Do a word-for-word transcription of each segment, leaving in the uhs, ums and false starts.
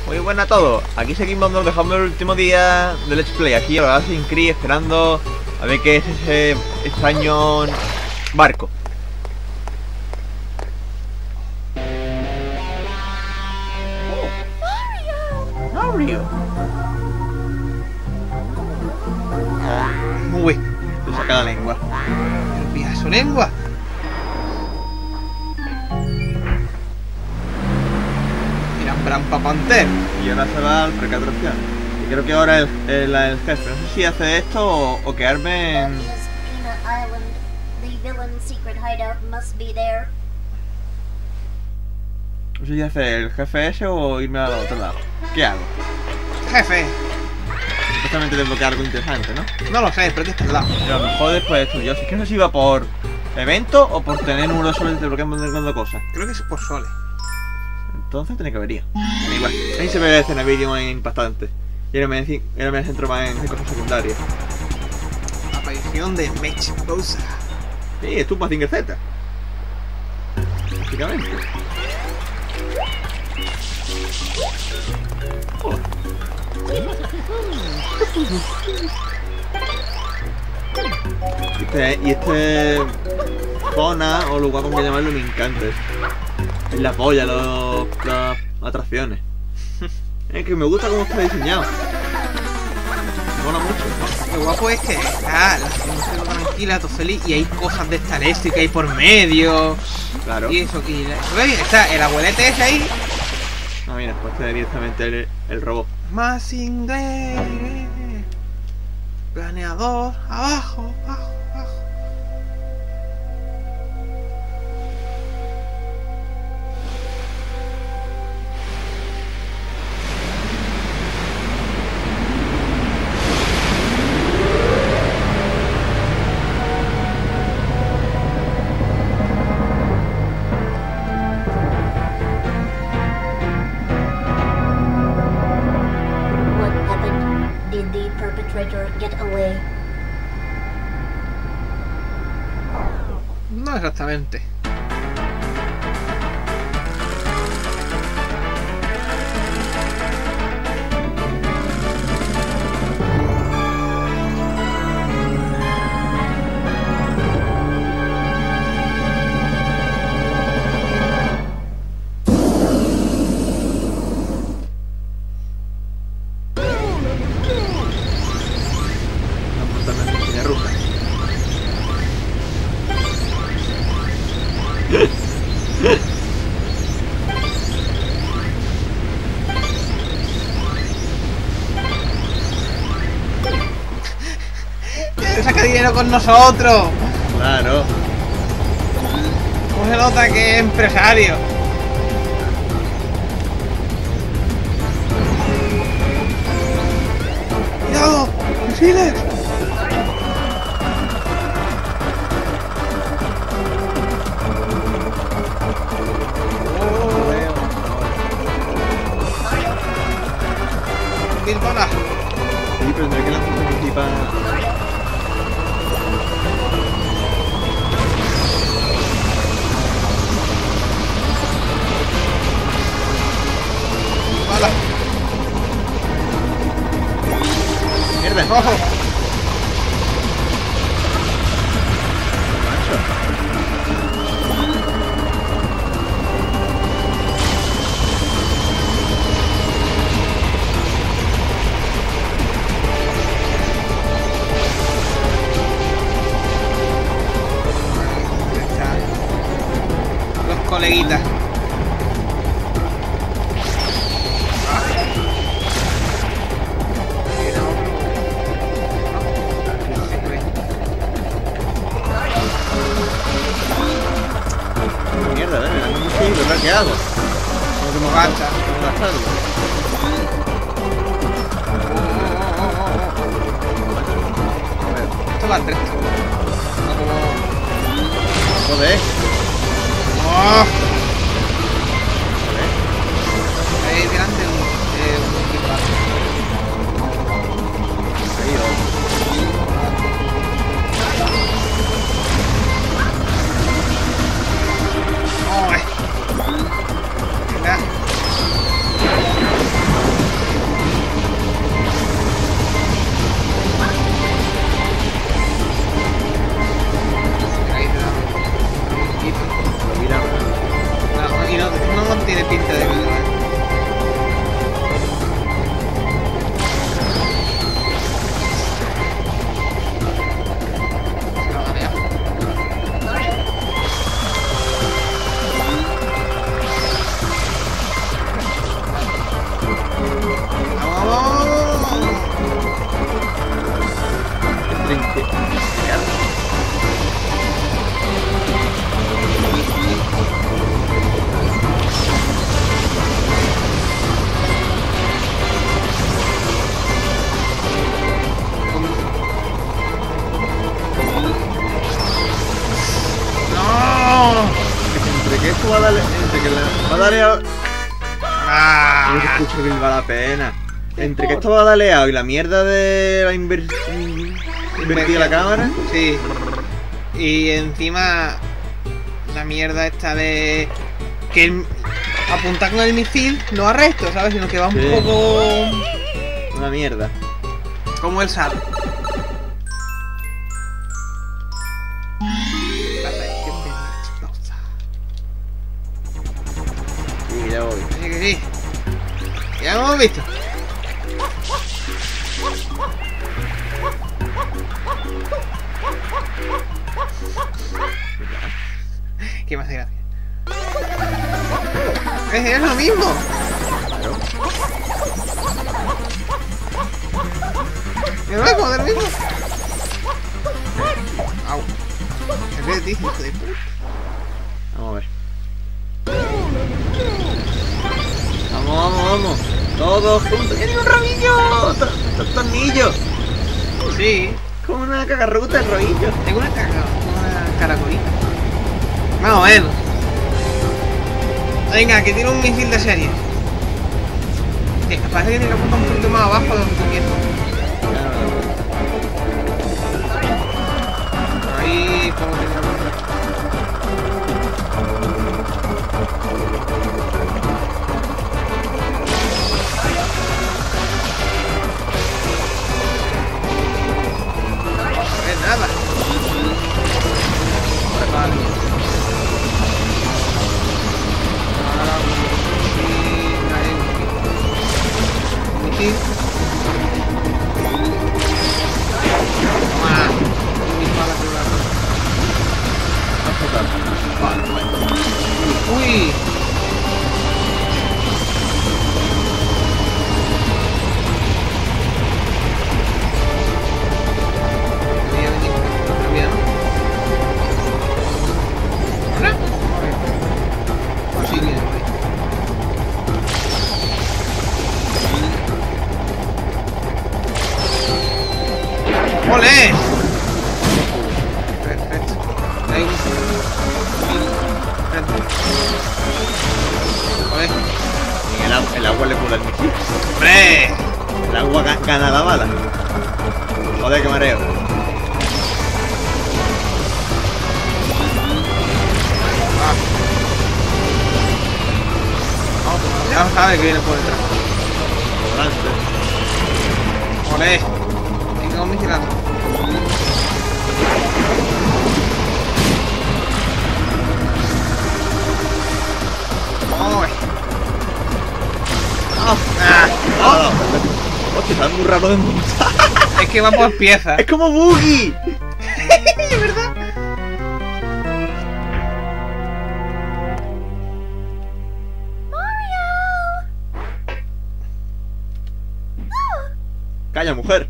Muy buena a todos, aquí seguimos, nos dejamos el último día de Let's Play, aquí a Assassin's Creed, esperando a ver qué es ese extraño barco. Oh. Mario. Uy, te saca la lengua. ¿Pilla su lengua? Trampa Panther. Y ahora se va al parque de atracciones. Y creo que ahora el, el, el jefe. No sé si hace esto o, o quedarme en... No sé si hace el jefe ese o irme al otro lado. ¿Qué hago? Jefe. Supuestamente desbloquear algo interesante, ¿no? No lo sé, pero que está al lado. Pero a lo mejor después estudio. Si es que no sé si iba por evento o por tener uno solo y desbloqueando cosas. Creo que es por sole. Entonces tiene que haber ido. Igual. Ahí se ve la escena vídeo más impactante. Y ahora me, ahora me centro más en cosas secundarias. Aparición de Mech Bowser. Sí, es tu Mazinger Z. Básicamente. Oh. Y este, y este zona o lugar como que llamarlo me encanta. Es la polla, los, las atracciones. Es que me gusta cómo está diseñado. Me mola mucho. Lo guapo es que está la gente tranquila, todo feliz, y hay cosas de esta eléctrica ahí por medio. Claro. Y eso, y está el abuelete ese ahí. No, mira, pues está directamente el, el robot. Más inglés. Planeador, abajo, abajo, abajo. No exactamente. Saca dinero con nosotros. Claro. ¿Cómo se nota que es empresario? ¡Cuidado! ¡Misiles! ¡Mil balas! Sí, pero tendré que lanzar un principal. ¡Bala! ¡Mierda! ¡Rojo! Los coleguitas. Mierda, ¿verdad? No sé, ¿verdad? ¿Qué hago? Como que me gancha. ¿Cómo gastarlo? Esto va al tres. Joder. ¡Oh! Ahí delante un, eh, un disparo. Ahí, ¡Oh! Venga. trinque. Entre que esto va a darle. Entre que le va a darle a. Ah. No se escucha que valga la pena. Entre que esto va a darle a y la mierda de la inver... invertida la cámara. Sí. Y encima la mierda esta de que el... apuntar con el misil no arresto, ¿sabes? Sino que va un Sí. poco Una mierda. como el S A D. Sí, ya voy. Sí, que sí. Ya lo hemos visto. ¿Qué más de gracia? Es, es lo mismo. ¿Es luego del mismo? Au. Se ríe de ti, hijo de puta. Vamos a ver. Vamos, vamos, vamos. Todos juntos. ¡Ya tiene un rodillo! ¡To- to- ¡Tornillo! Sí. Como una cagarruta el rodillo. Tengo una caga, una caracolita. Más o menos. Venga, que tiene un misil de serie. Eh, parece que tiene que apuntar un poquito más abajo de donde tú quieres. Ahí, como tiene que apuntar. No es nada. Vale. Ahora, misil, ahí, misil. Toma. Dispara, dispara. Uy. Debería venir. Debería, ¿no? ¿Ahora? Pues sí, viene por ahí. ¡Ole! Perfecto. Ahí. Joder. En el, agua- el agua le cura el misil. ¡Hombre! El agua ga- gana la bala. Joder, qué mareo. Ya lo sabe que viene por detrás. Adelante. ¡Ole! Venga, un vigilante. ¡Ay! ¡Ah! ¡Ah! ¡Ah! Hostia, está muy raro de montar. Es que va por piezas. ¡Es como Boogie! ¿De verdad? Calla, mujer.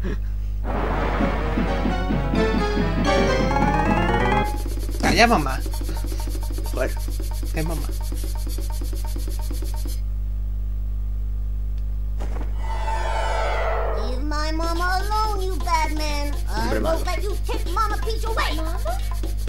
Calla, mamá. Joder. Es mamá. Leave my mama alone, you bad man. I Hombre malo. won't let you take Mama Peach away. Mama?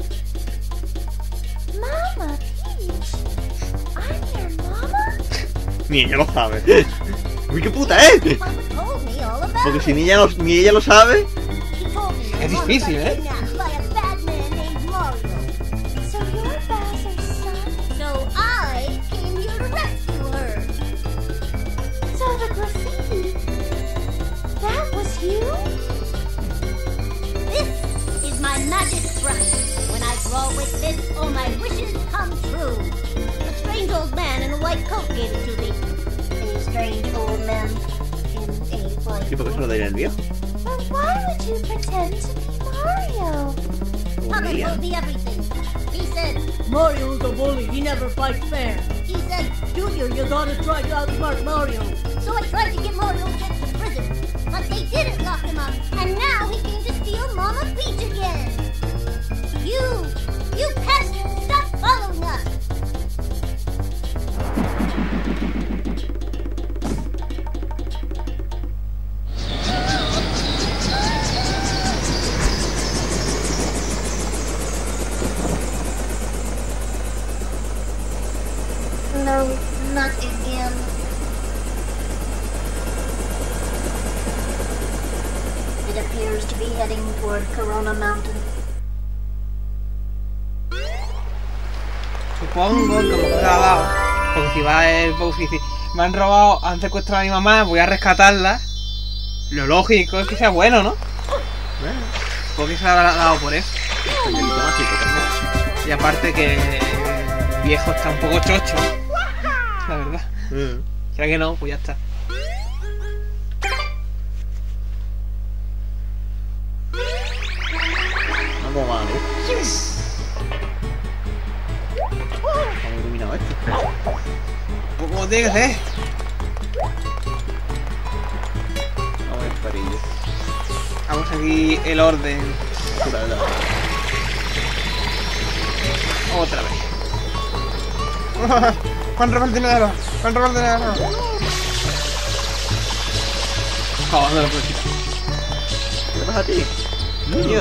Mama Peach? I'm your mama? Ni ella lo sabe. Uy, qué puta, ¿eh? Papa told me all about Porque it. si ni ella lo, ni ella lo sabe. He told me your Es mama difícil, got ¿eh? kidnapped by a bad man named Mario. So you're Bowser's son? So I came here to rescue her. So the graffiti, that was you? This is my magic brush. When I draw with this, all my wishes come true. A strange old man in a white coat gave it to me. A strange old man in a white ¿Y por qué se lo daría el viejo? But why would you pretend to be Mario? Papa Podría. told me everything. He said, Mario's a bully, he never fights fair. He said, Junior, you gotta try to outsmart Mario. So I tried to get Mario sent to prison, but they didn't lock him up, and now he came to steal on the beach again. You, you pest, stop following us. No, not again. It appears to be heading toward Corona Mountain. Supongo que me ha dado. Porque si va el Bowser y dice, me han robado, han secuestrado a mi mamá, voy a rescatarla. Lo lógico es que sea bueno, ¿no? Bueno, Porque se lo habrá dado por eso. pañuelito mágico también. Y aparte que el viejo está un poco chocho. La verdad. Mm. ¿Será que no? Pues ya está. No como va, ¿no? Está muy iluminado esto. Pues como tiene que ser. Vamos a estar ahí. Vamos aquí el orden. Pura verdad. Otra vez. ¡Juan roba el dinero! ¡Juan roba el dinero! Oh, no lo puedo quitar. ¿Qué te pasa a ti? Niño.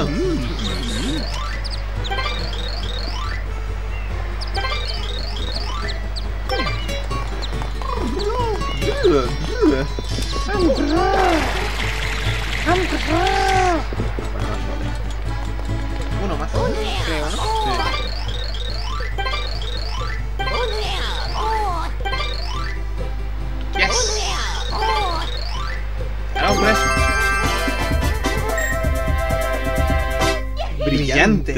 Uno más, creo, ¿no? Yes. Claro, hombre. Brillante.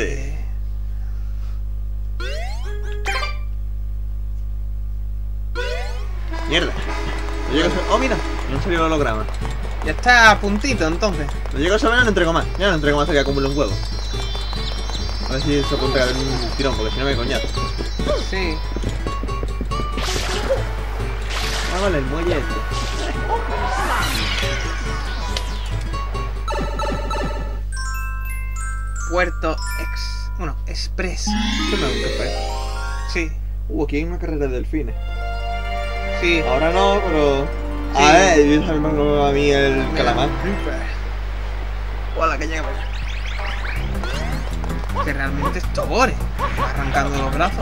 Mierda. No llego a saber... Oh, mira. No han salido el holograma. Ya está a puntito, entonces. No llego a saber, no le entrego más. Ya no le entrego más hasta que acumule un huevo. A ver si se puede entregar en un tirón, porque si no me coñazo. Sí. Ah, vale, el muelle este. Puerto Ex... Bueno, Express. ¿Qué me da un café? Sí, Uh, aquí hay una carrera de delfines. sí. Ahora no, pero... Sí. A ver, yo también a mí el calamar. Hola, que llega para allá. Que realmente es Togore. Arrancando los brazos.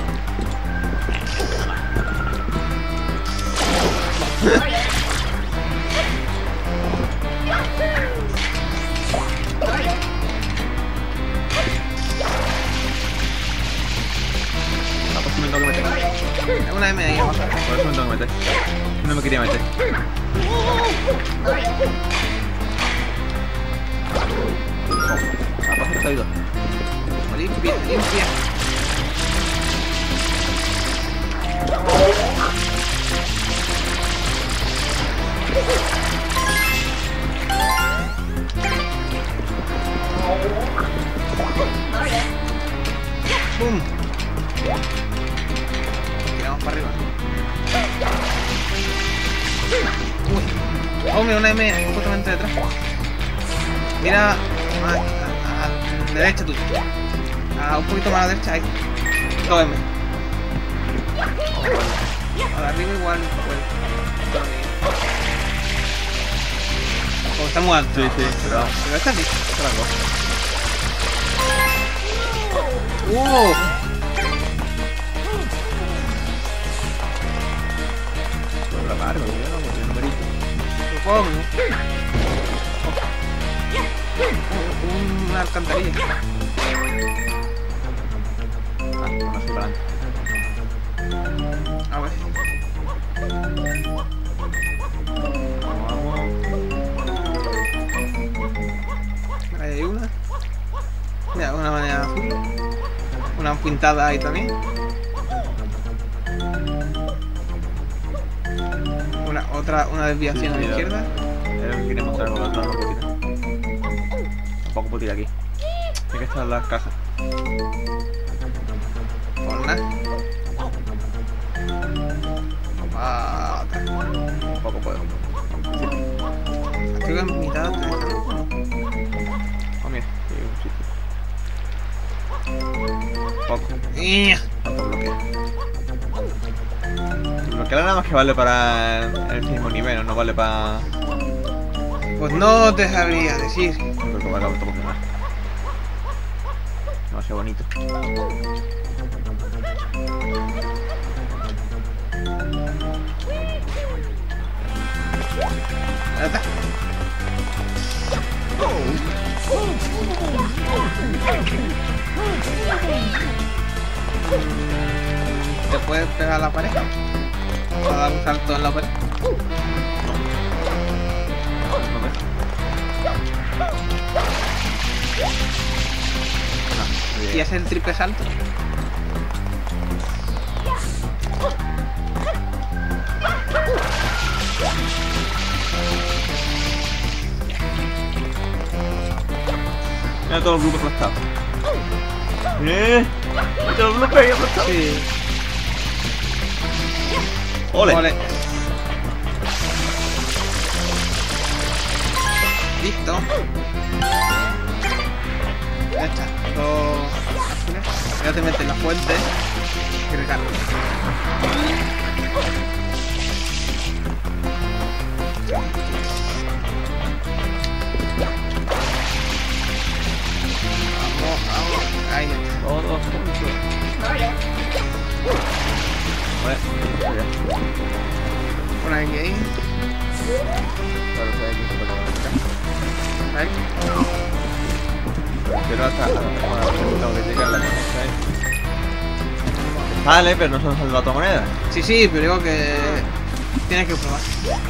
Ah, pues sí me tengo que meter. Hay una M ahí abajo. Por eso me tengo que meter. No me quería meter. Ah, pues está caído. Limpia, limpia. ¡Bum! Tiramos para arriba. Uy. Oh, mira una M justamente detrás. Mira a, a, a la derecha tú. A un poquito más a la derecha ahí. dos M. A la arriba igual pues, como está muy alto. Sí, sí, pero... Pero está aquí. Otra cosa. ¡Uh! Pero largo, yo no porque el numerito. Supongo. Oh. Una alcantarilla. Ah, no soy para adelante. A ver. Vamos, vamos. Ahí hay una. Mira, una manera azul. Una pintada ahí también. Una otra, una desviación a la Sí, sí, izquierda. Era lo que quería mostrar con la otra, no puedo tirar. Tampoco puedo tirar aquí. Hay que estar en las cajas. Por nada. Ah, otra. Tampoco puedo. Creo que en mitad te dejan. Oh, mira, sí, ¡Ih! Autobloquea. Bloquear nada más que vale para el mismo nivel, no vale para... Pues no te sabría decir. Creo que vale autobloquear. Demasiado bonito. Ya está. ¿Te puedes pegar a la pared? ¿O dar un salto en la pared? No ves. No, ¿Y hace el triple salto? Mira todos los grupos aplastados. ¡Eh! ¡Mira los grupos ahí aplastados! Sí. ¡Ole! Ole. Listo. Ya está. Dos azules. Ya te metes en la fuente y recargas. Vamos, vamos. Ahí está. Todos juntos. Vale, ya. Por aquí, ahí. Claro, que hay que poner acá. Ahí. Pero hasta hasta tengo que llegar la moneda ahí. Vale, pero no se nos salva tu moneda. Sí, sí, pero digo que tienes que probar.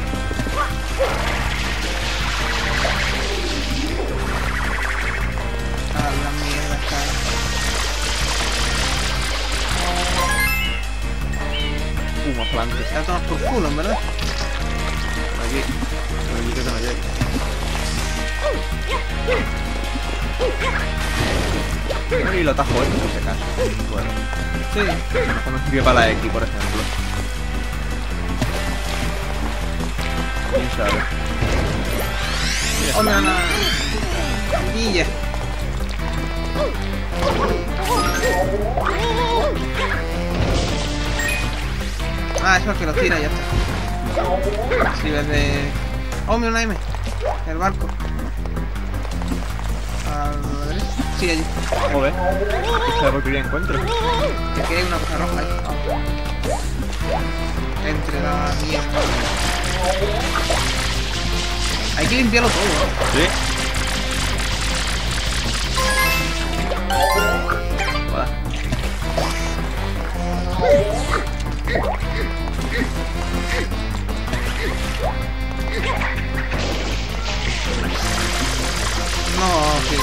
Ah, la mierda está. Uh, más adelante. Está todo por culo, en verdad. Aquí. Aquí que te me llegue. Y lo atajo esto, por si acaso. Bueno. Sí. A lo mejor me sirve para la X, por ejemplo. ¿Quién sabe? Mira, Hola, la... Guilla. Ah, eso es que lo tira y ya está. Si ves de... Oh, mira un aime. El barco. A la derecha. Sí, allí. joder. Esta porquería encuentro. Que aquí hay una cosa roja ahí. Entre la mierda. Hay que limpiarlo todo, ¿no? Sí. Vale. No, sí.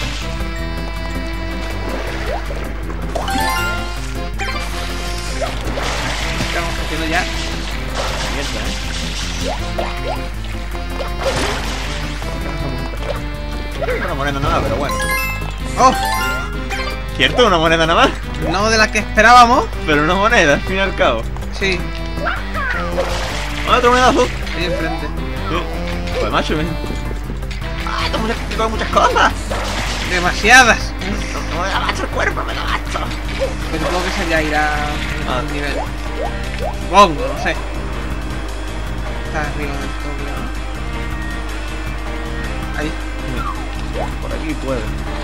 Estamos haciendo ya. Mierda, eh. Una moneda nada, pero bueno. ¡Oh! ¿Cierto? Una moneda nada más. No de la que esperábamos. Pero una moneda, al fin y al cabo. Sí, Otra moneda azul. ahí enfrente. Sí. Pues macho, me... ¡Ah! Tengo muchas, tengo muchas cosas. Demasiadas. No me da macho el cuerpo, me da macho. Pero supongo que se ya irá a Ah. un nivel. Supongo, no sé. Está arriba del todo. Ahí. Por aquí puede.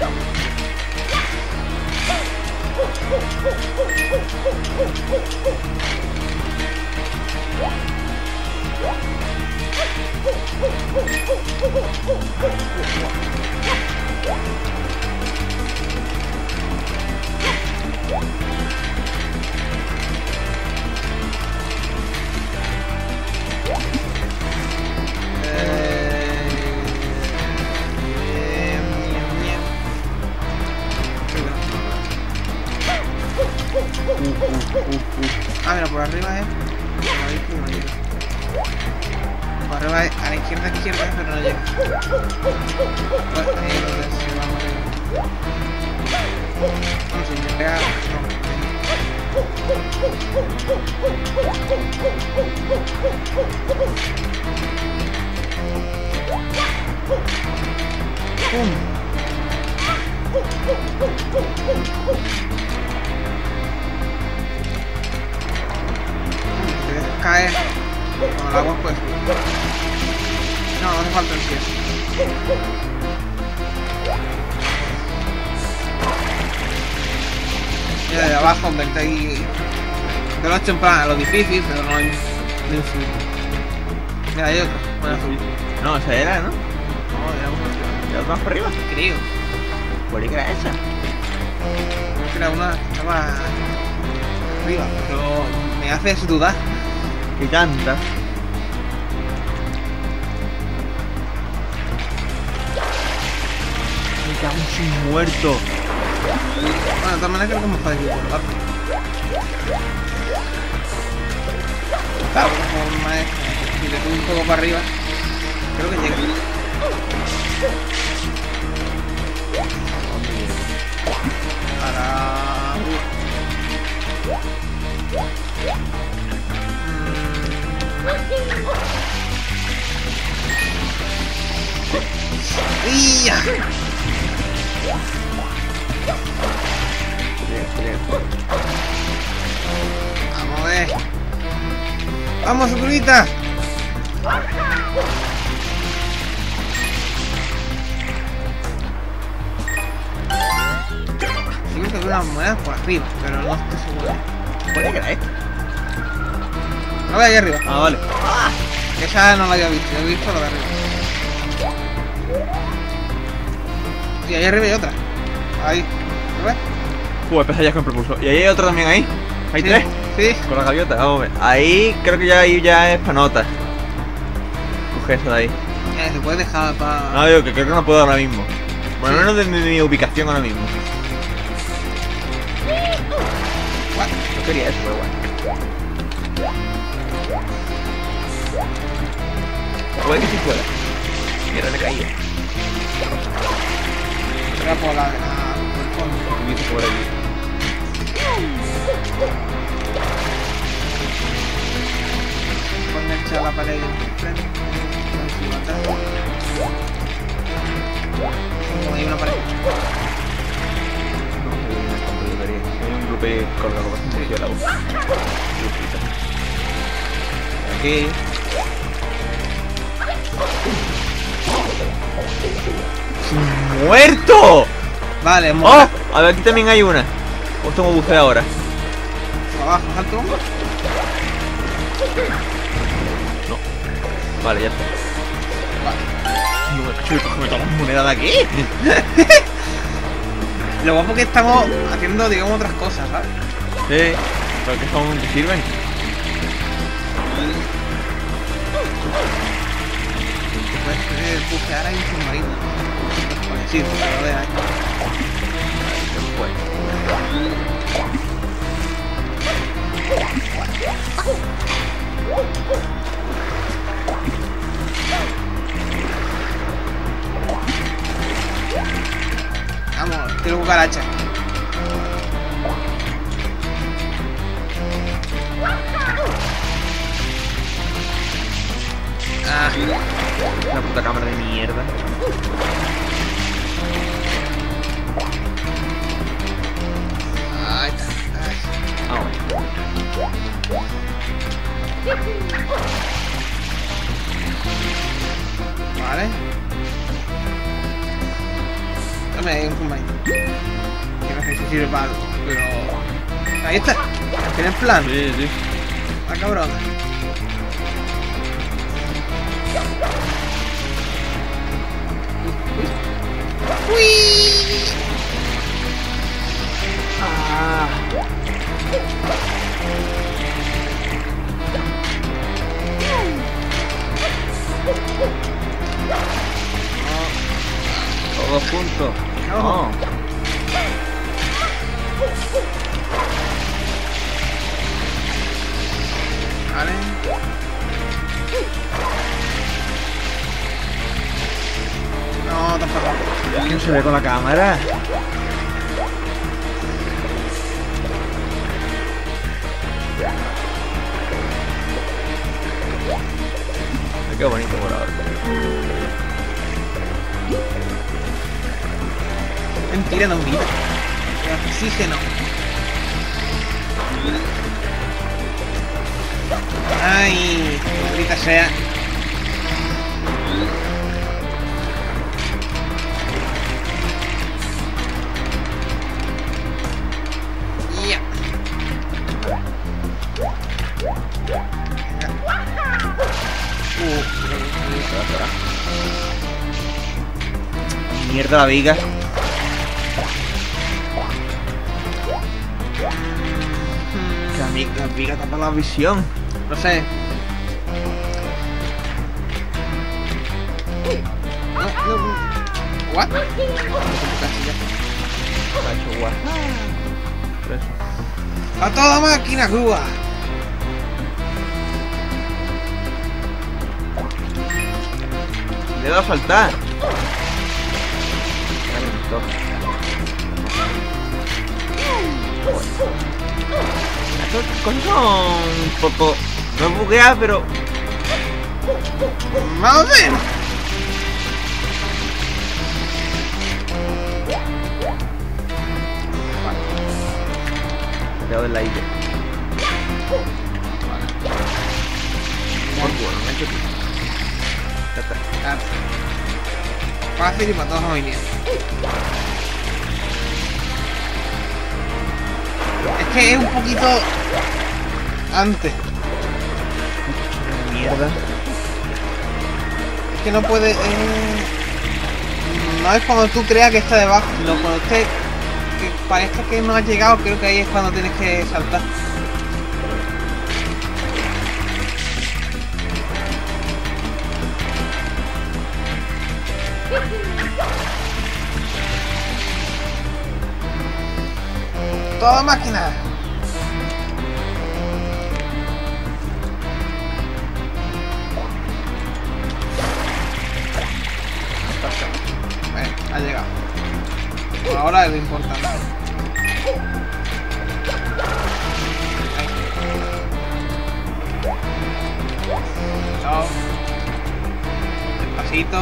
Ah, mira, por arriba es. Por ahí que no llega. Por arriba es a la izquierda, izquierda, pero no llega. Bueno, ahí es donde se va a mover. Vamos a intentar. ¡Pum! caer con el agua, pues. No, no hace falta el pie. Mira, de abajo, vente ahí. Te lo he hecho en plan a lo difícil, pero no hay ni un fruto. Mira, hay otro. Bueno, azul. No, esa era, ¿no? No, era uno. ¿Ya más para arriba? Creo. ¿Cuál era esa? Era una que estaba arriba, pero me haces dudar. Y tanta. Me cago en su muerto. Bueno, de todas maneras creo que es más fácil por parte. Claro, como más si le pongo un poco para arriba, creo que llega. Para... Mm. ¡Ya! Vamos a ver. ¡Vamos, Saturita! Yo creo que veo unas monedas por arriba, pero no estoy seguro. ¿Cuál era esta? No ve ahí arriba. Ah, vale. Esa no la había visto, yo he visto la de arriba. Y ahí arriba hay otra. Ahí. ¿Lo ves? Joder, pesa ya con propulsor. Y ahí hay otro también ahí. ¿Hay Sí, tres? Sí. Con la gaviota. Vamos a ver. Ahí creo que ya, ahí ya es para notas. Coge eso de ahí. Eh, se puede dejar para... No, digo que creo que no puedo ahora mismo. Bueno, menos de, de mi ubicación ahora mismo. No quería eso, pero bueno. Puede que sí pueda. Mira, le caí. Era por la... por el fondo. Subiste por aquí. Voy a enganchar la pared de frente. Encima atrás. Como hay una pared. Hay un grupo colgado bastante hacia la voz. Aquí. ¡Muerto! Vale, ¡Oh! mola. A ver, aquí también hay una. Os tengo que buscar ahora. Abajo, salto. No. Vale, ya está. No me cacho, cógeme todas las monedas de aquí. Lo guapo que estamos haciendo, digamos, otras cosas, ¿sabes? Sí, pero que son que sirven. Puedes eh, bucear ahí un submarino. Pues sí, porque lo de ahí. Después. Vamos, quiero cucaracha. Ah, Una puta cámara de mierda. ahí está. Ay. Ah, bueno. Vale. Dame ahí un submarino. Que no sé si sirve para algo, pero... Ahí está. ¿Tienes plan? Sí, sí. Ah, cabrón. ¡Uy! Ah. Todos juntos. No. No. Vale. No, tampoco. Es que no se ve con la cámara. Qué bonito por ahora. Mentira, no vida. Oxígeno. Ay, maldita sea. Ya. Uh, Mierda la viga. La viga, la viga tapa la visión. no sé. No, no. What? Casi ya. La ha hecho guay. Por eso. A toda máquina, Cuba. Le he dado a saltar. Estas cosas son un poco... No es buguear, pero... Más o menos. Quedado en la isla. Por bueno, me he hecho aquí. Ya está. Ah, fácil y para todos hoy día. Es que es un poquito antes. Mierda. Es que no puede. Eh... No es cuando tú creas que está debajo, sino cuando usted que parezca que no has llegado, creo que ahí es cuando tienes que saltar. Toda máquina. Bueno, ha llegado. Por ahora es lo importante. Ahí. Chao. Despacito.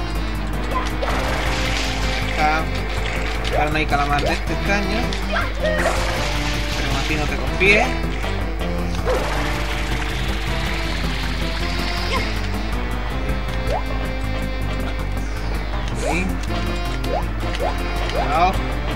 Acá. Ahora no hay calamar de este extraño. Pero a ti no te confíes. Ahí. Cuidado.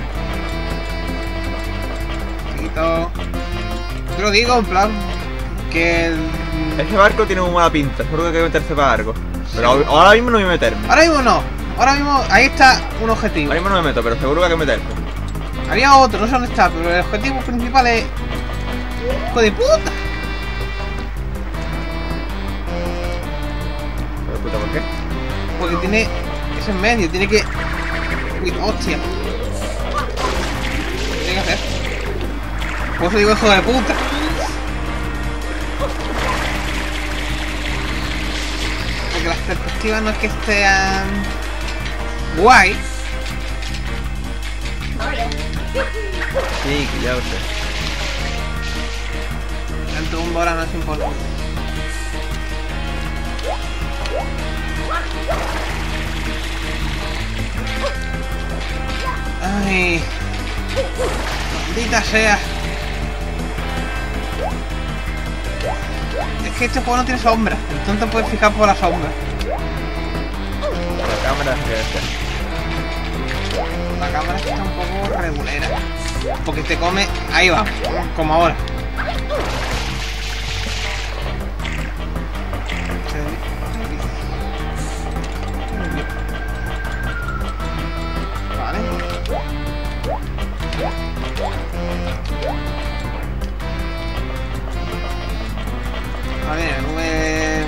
Poquito. Te lo digo en plan que el... Ese barco tiene muy mala pinta, seguro que hay que meterse para algo. Pero Sí. ahora mismo no voy a meterme. Ahora mismo no. Ahora mismo ahí está un objetivo. Ahora mismo no me meto, pero seguro que hay que meterse. Había otro, no sé dónde está, pero el objetivo principal es... ¡Hijo de puta! Pero puta, ¿por qué? Porque tiene... Es en medio, tiene que... Uy, hostia. ¿Qué tiene que hacer? Por eso digo hijo de puta. Porque las perspectivas no es que estén... guay. Sí, que ya lo sé. El tumbo ahora no es importante. Ay, maldita sea. Es que este juego no tiene sombra, entonces te puedes fijar por la sombra. La cámara es que La cámara está un poco regulera, porque te come, ahí va, como ahora. Vale. Vale, la nube...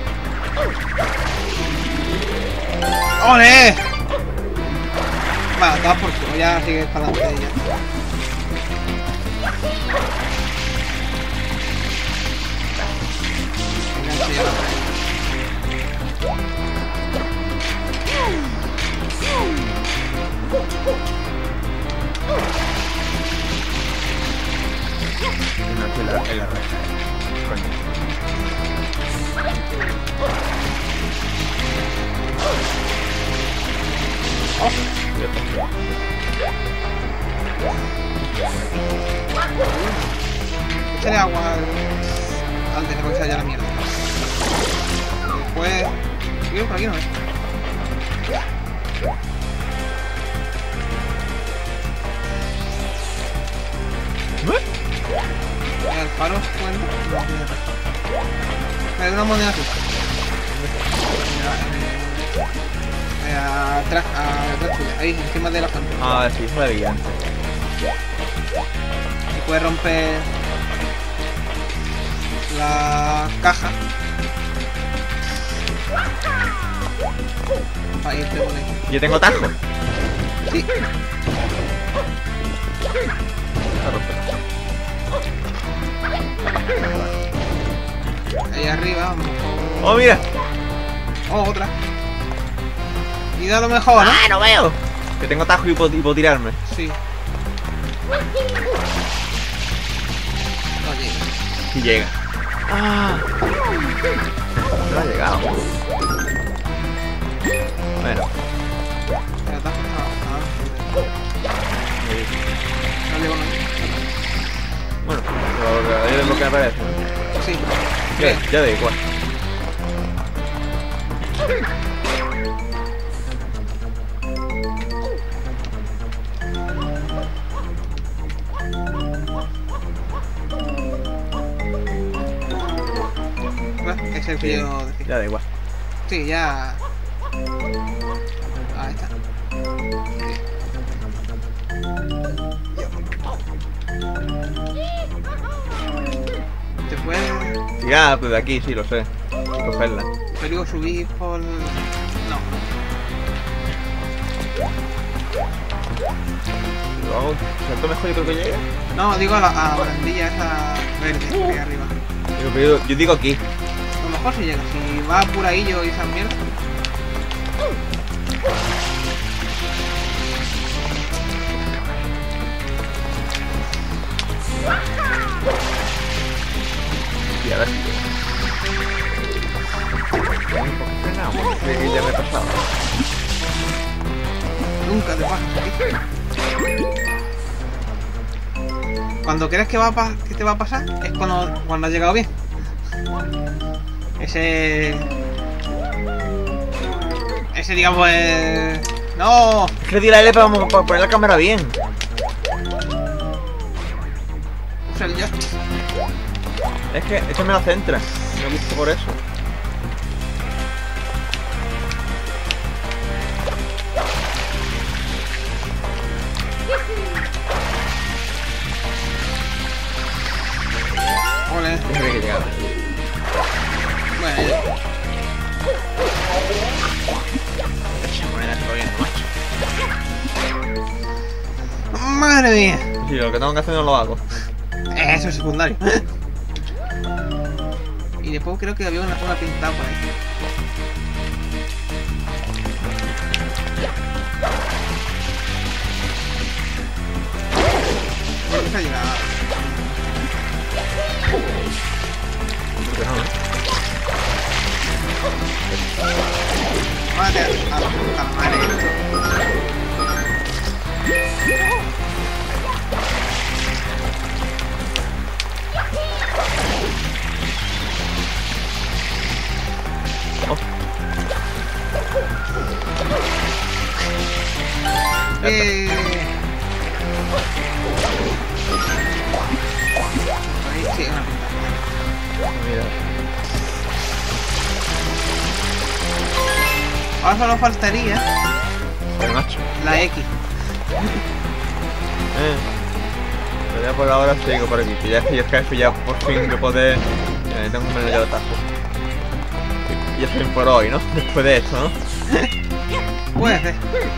¡Ole! Vale, todas por culo, ya sigue para adelante de ella. Enganche ya la no es la, es la reja. Coño. Échale agua. antes de que se vaya a la mierda. Después... Yo por aquí no es. El faro, bueno, no tiene razón. Hay una moneda azul. Eh, atrás, atrás tuya, ahí, encima de la fuente. Ah, sí, es brillante. Y puedes romper la caja. Para irte por ahí. ¿Yo tengo tajo? Sí. Ahí arriba, vamos. ¡Oh, mira! Oh, otra. Y da lo mejor, ¿no? ¡Ah, no veo! Que tengo tajo y puedo, y puedo tirarme. Sí. No llega. Y llega. ¡Ah! No ha llegado. Bueno. Pero está no, no llegó nada. Bueno, pero es lo que aparece. Sí. Ya, ya da igual. Bueno, es el que Sí, yo decía. ya da igual. Sí, ya. Ahí está. Te puedes. Ya, pues de aquí sí lo sé. Hay que cogerla. Te digo subir por. No. Lo hago. ¿Salto mejor yo creo que llega? No, digo a la, a la barandilla esa verde que hay arriba. Yo, pero yo digo aquí. A lo mejor si llega. Si va por ahí yo y esa mierda. Y a ver si llega. ¿Por qué frenamos? Que ya me he pasado. Nunca te pasas aquí. Cuando crees que, va a pa que te va a pasar es cuando, cuando has llegado bien. Ese... Ese digamos es... ¡No! Es que le di la L para, para poner la cámara bien. Usa el joystick. Es que esto me lo centra. Me gusta por eso. Ole. Déjame que llegara. Bueno, ya. Esa moneda está corriendo, macho. Madre mía. Sí, lo que tengo que hacer no lo hago. Eso es secundario. Y después creo que había una, una pintada por ahí. Creo que se ha llegado. Pero no, ¿eh? Mate a los calamares. Oh. Ya está. Eh. Ahí sí, una pintada. Mira. Ahora solo faltaría Joder, macho. la X. Eh. Pero ya por ahora sigo por aquí. Que ya soy el jefe, ya por fin de poder. Eh, tengo un menú ya de tajo. Y eso es por hoy, ¿no? Después de esto, ¿no? Puede ser.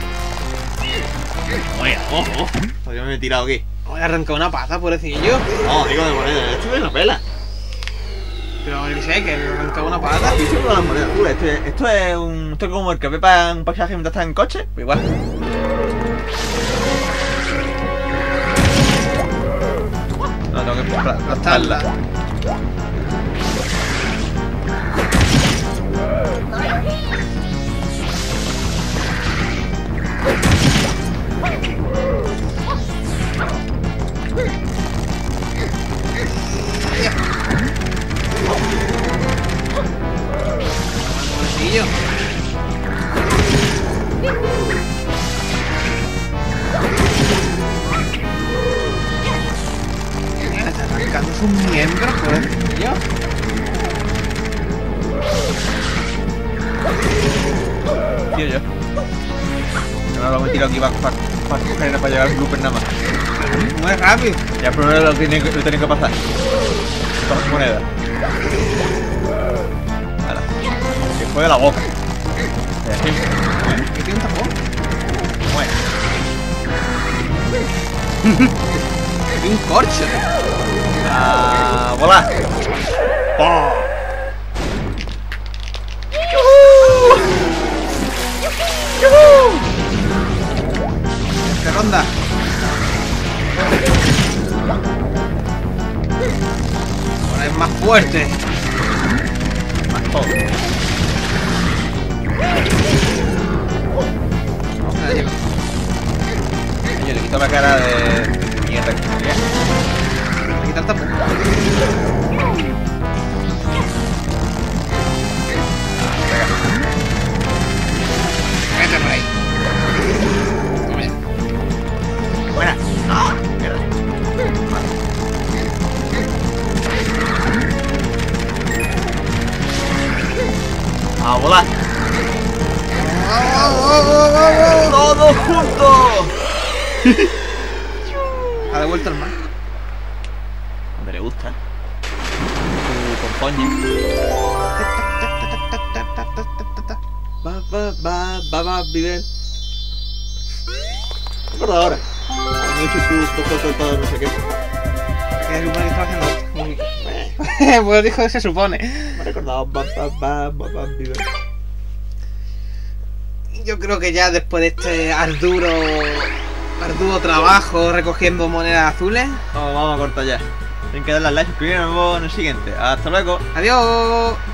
Oye, ojo. Pues yo me he tirado aquí. Voy a arrancar una pata, pobrecillo. No, digo de moneda. Esto es una pela. Pero que sé, que arrancar una pata. Sí, sí, con las monedas. Uy, esto, es- esto es un. Esto es como el que ve para un pasaje mientras está en coche. Pues igual. No, tengo que apla- aplastarla. yo. Me está arrancando sus miembros, joder. Yo. Tío, yo. No lo he tirado aquí para pa, pa, pa, pa llegar al blooper nada más. Muy rápido. Ya primero lo tiene que, lo tiene que pasar. Con moneda. Ahora. Que fue de la boca. ¿Qué tiene un tapón? Bueno. Tiene un corcho. A volar. ¡Pum! ¿Qué ronda? Ahora es más fuerte. Más todo. Vamos a ver. Yo le quito la cara de mierda que tenía. Le quita el tapón. Vete por ahí. Toma ya. Buena. No. Mierda. A volar. Todos juntos. Ha devuelto el mar. Me le gusta. Su compoñe. Va, va, va, va, va, vive. Me acuerdo ahora. Me he hecho su todo, todo, todo, no sé qué. Que se supone que estaba haciendo esto. Muy bien. Pues dijo que se supone. Me he recordado. Va, va, va, va, va, vive. Yo creo que ya después de este arduo, arduo trabajo recogiendo monedas azules. Vamos, vamos a cortar ya. Tienen que dar las likes, suscribirnos, nos vemos en el siguiente. Hasta luego. Adiós.